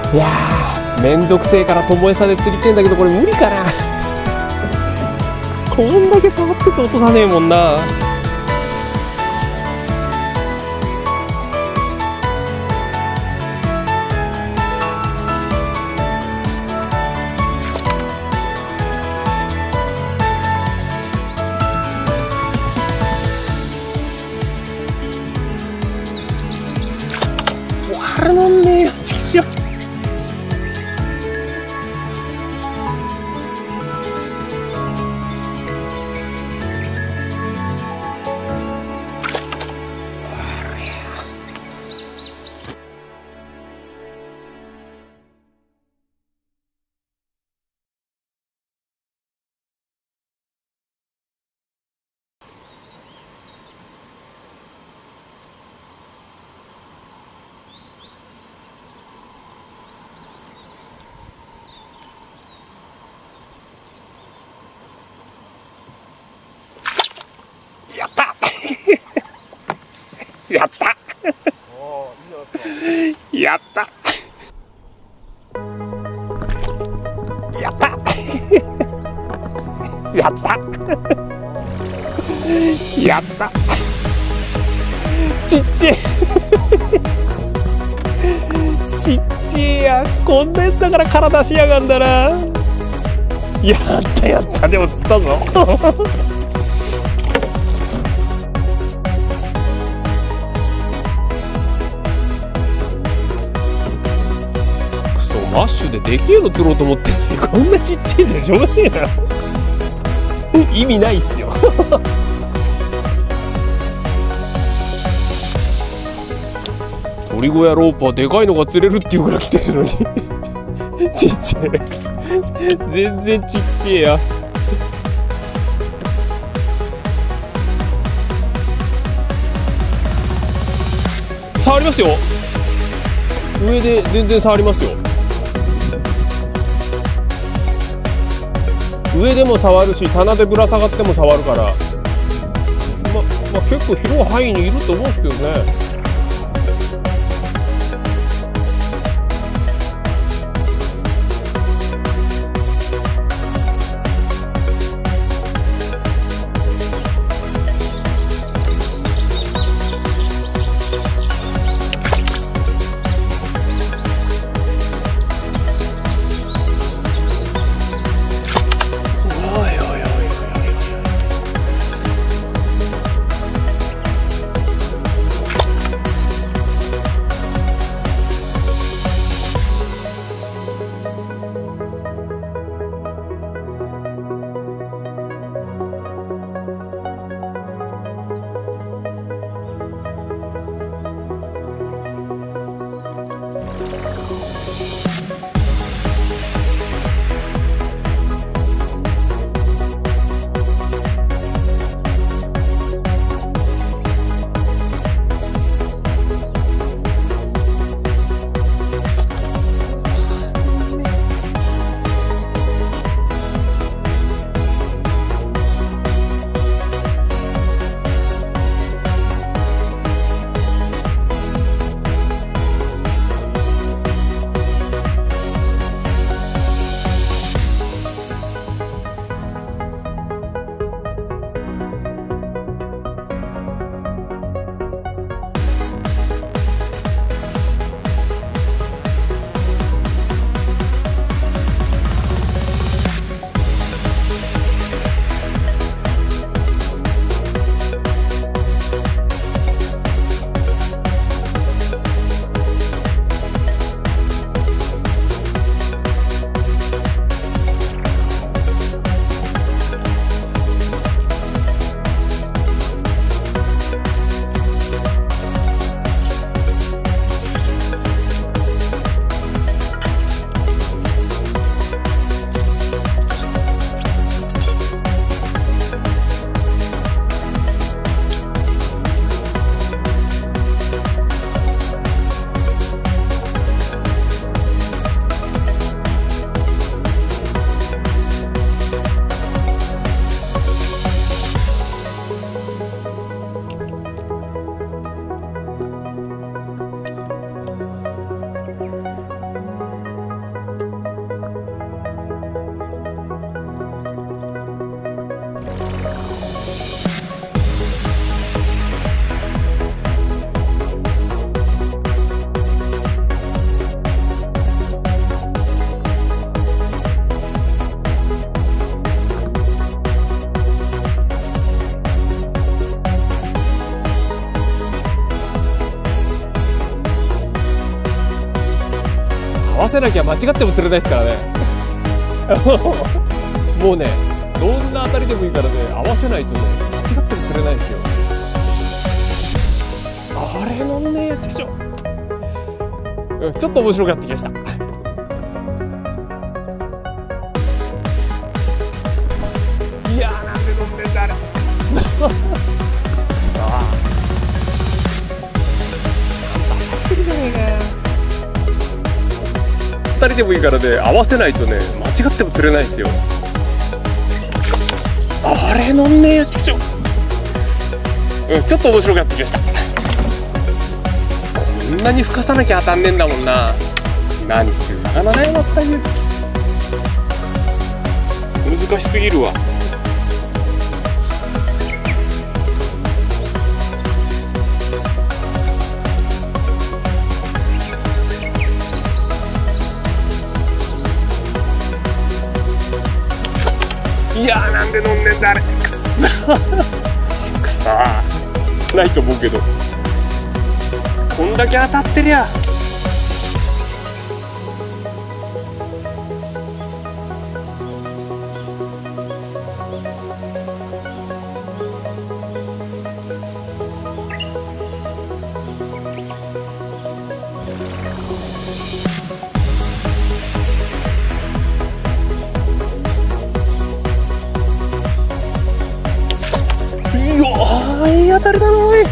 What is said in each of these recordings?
いやーめんどくせえからともえさで釣りてんだけど、これ無理かな。こんだけ触ってて落とさねえもんな。あれなんねえよ、ちくしょう。やったやったやったやったやったやったちっちゃいちっちゃいや、こんなやつだから殻出しやがんだな。やったやった、でも釣ったぞ。マッシュででけえの釣ろうと思ってこんなちっちゃいじゃしょうがねえな。意味ないっすよ。鳥小屋ロープはでかいのが釣れるっていうから来てるのにちっちゃい、全然ちっちゃいや。触りますよ、上で全然触りますよ。上でも触るし、棚でぶら下がっても触るから、結構広い範囲にいると思うんですけどね。 せなきゃ間違っても釣れないですからねもうね、どんな当たりでもいいからね、合わせないとね、間違っても釣れないですよ。あれのね、ちくしょう、ちょっと面白くなってきました。いやー、なんで飲んでんだあれさあ、当たってるじゃねえかよ。2人でもいいからね、合わせないとね、間違っても釣れないですよ。あれ飲んねえよ、ちくしょう、ちょっと面白くなってきました。こんなに吹かさなきゃ当たんねえんだもんな。なんちゅう魚だよ、まったく難しすぎるわ。いやー、なんで飲んでんだあれ、くそーないと思うけど、こんだけ当たってりゃ。いい当たりだなおい。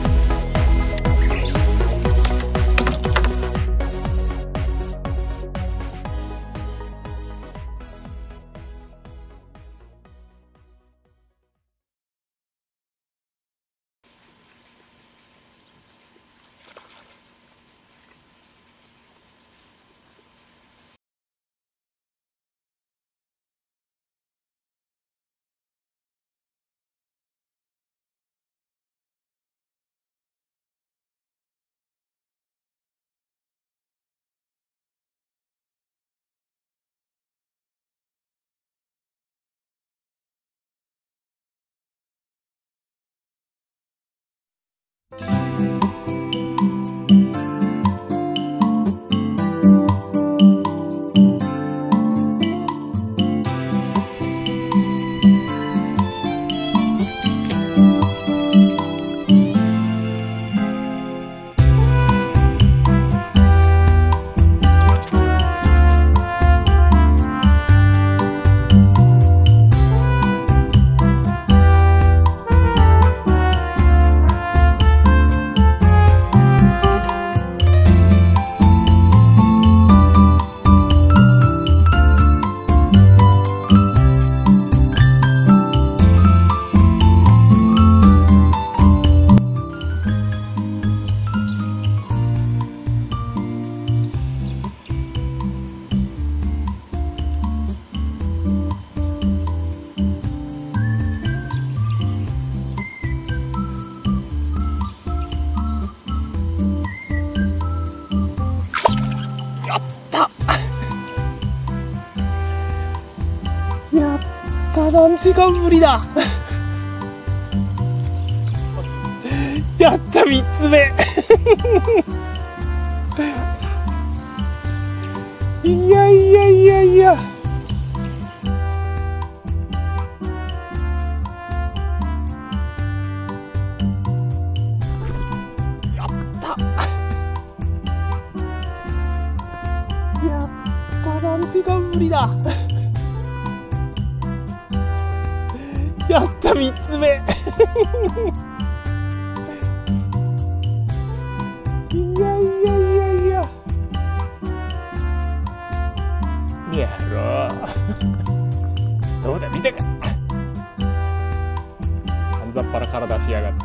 やった何時間ぶりだやった3つ目いやいやいやいや、やった何時間ぶりだやった3つ目いやいやいやいや、やろうどうだ見たかさんざっぱら体しやがって。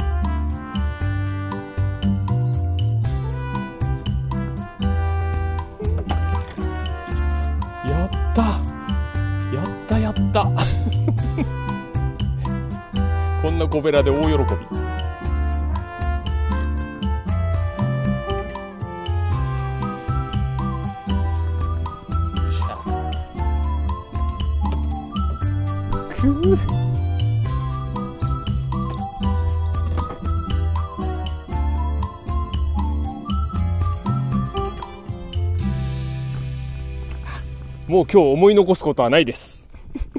やったやったやったこんな小べらで大喜び。くぅもう今日思い残すことはないです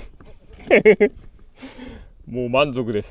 もう満足です。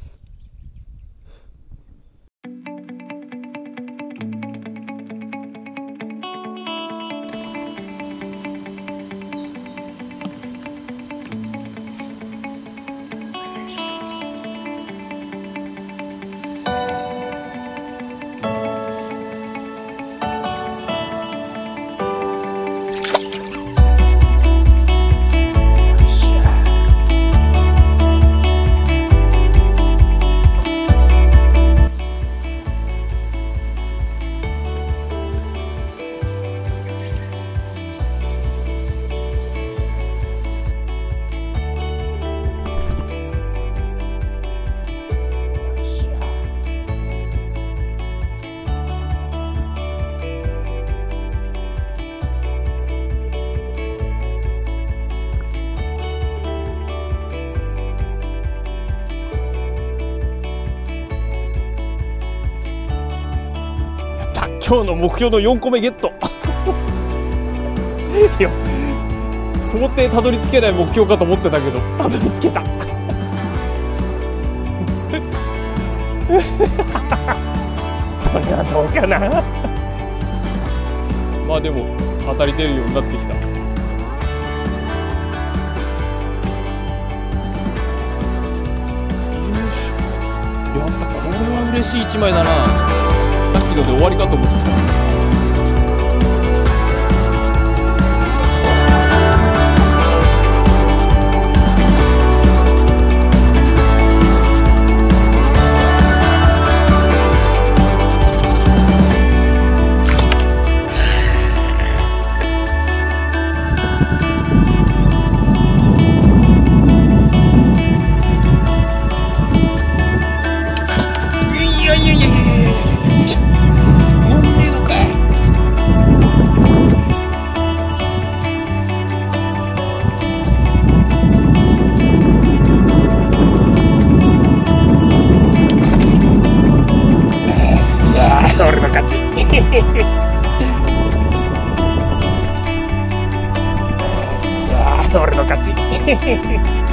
今日の目標の4個目ゲットいや到底たどり着けない目標かと思ってたけどたどり着けたそれはどうかなまあでも当たり出るようになってきた。よし、やった。これは嬉しい1枚だな。さっきので終わりかと思ってた。俺の勝ちよっしゃー、俺の勝ち